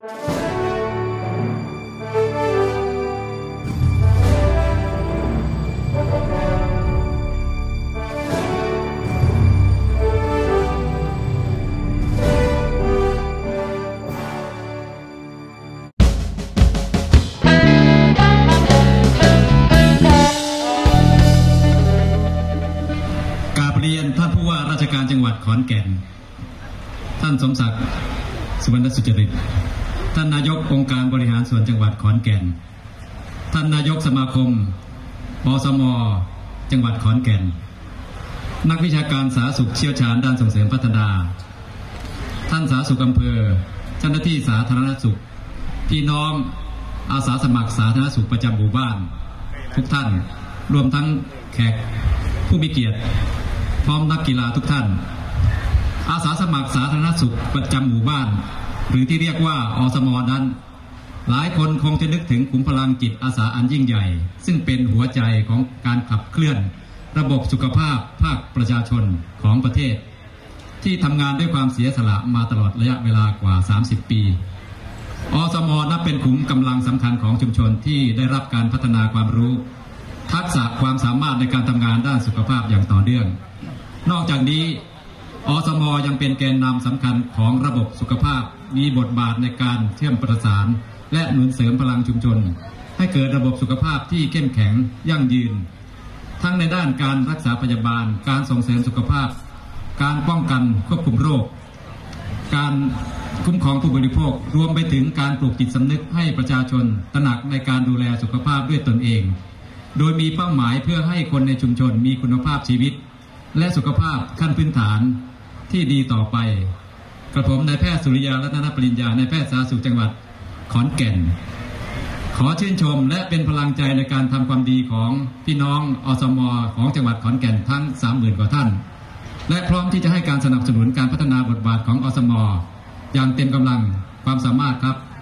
ท่านผู้ว่าราชการจังหวัดขอนแก่นท่านสมศักดิ์สุวรรณสุจริตท่านนายกองค์การบริหารส่วนจังหวัดขอนแก่นท่านนายกสมาคมอสม.จังหวัดขอนแก่นนักวิชาการสาธารณสุขเชี่ยวชาญด้านส่งเสริมพัฒนาท่านสาธารณสุขอำเภอเจ้าหน้าที่สาธารณสุขพี่น้องอาสาสมัครสาธารณสุขประจำหมู่บ้านทุกท่านรวมทั้งแขกผู้มีเกียรติพร้อมนักกีฬาทุกท่านอาสาสมัครสาธารณสุขประจำหมู่บ้านหรือที่เรียกว่าอสม.นั้นหลายคนคงจะนึกถึงขุมพลังจิตอาสาอันยิ่งใหญ่ซึ่งเป็นหัวใจของการขับเคลื่อนระบบสุขภาพภาคประชาชนของประเทศที่ทำงานด้วยความเสียสละมาตลอดระยะเวลากว่า30ปีอสม.นับเป็นขุมกำลังสำคัญของชุมชนที่ได้รับการพัฒนาความรู้ทักษะความสามารถในการทำงานด้านสุขภาพอย่างต่อเนื่องนอกจากนี้อสม.ยังเป็นแกนนำสำคัญของระบบสุขภาพมีบทบาทในการเชื่อมประสานและหนุนเสริมพลังชุมชนให้เกิดระบบสุขภาพที่เข้มแข็งยั่งยืนทั้งในด้านการรักษาพยาบาลการส่งเสริมสุขภาพการป้องกันควบคุมโรคการคุ้มครองผู้บริโภครวมไปถึงการปลูกจิตสำนึกให้ประชาชนตระหนักในการดูแลสุขภาพด้วยตนเองโดยมีเป้าหมายเพื่อให้คนในชุมชนมีคุณภาพชีวิตและสุขภาพขั้นพื้นฐานที่ดีต่อไปกระผมนายแพทย์สุริยารัตนปริญญานายแพทย์สาธารณสุขจังหวัดขอนแก่นขอชื่นชมและเป็นพลังใจในการทำความดีของพี่น้องอสม.ของจังหวัดขอนแก่นทั้ง 30,000 กว่าท่านและพร้อมที่จะให้การสนับสนุนการพัฒนาบทบาทของอสม.อย่างเต็มกำลังความสามารถครับ